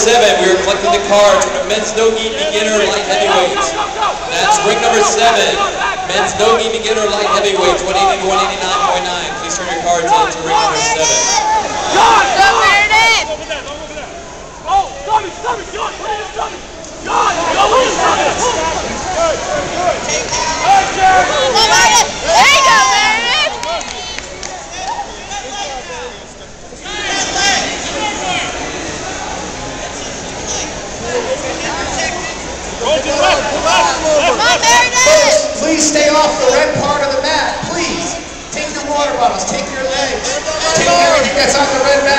7, we are collecting the cards for the men's no-gi beginner light heavyweights. That's ring number 7, men's no-gi beginner light heavyweights, 180 to 189.9. Please turn your cards in to ring number 7. John, go Meredith! Oh, stomach, John, put it in the stomach. John, go in the stomach. Good, good, good. There you go, Meredith. Come on, Meredith! Please stay off the red part of the mat. Please. Take your water bottles. Take your legs. Take everything that's on the red mat.